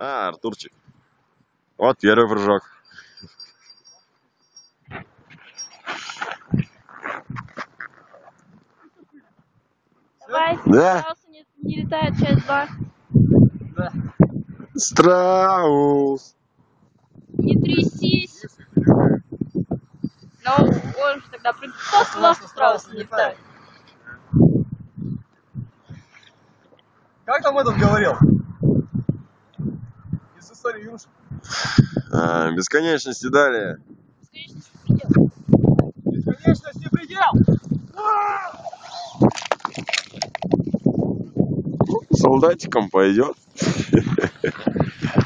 А, Артурчик. Вот первый прыжок. Давай, Да? страусы не летают, часть 2. Да. Страус. Не трясись. Но он же тогда прыгнет. Кто сказал, что страусы не летают? Как там этот говорил? Из истории юноши. Бесконечности далее. Бесконечности предел! Солдатиком пойдет.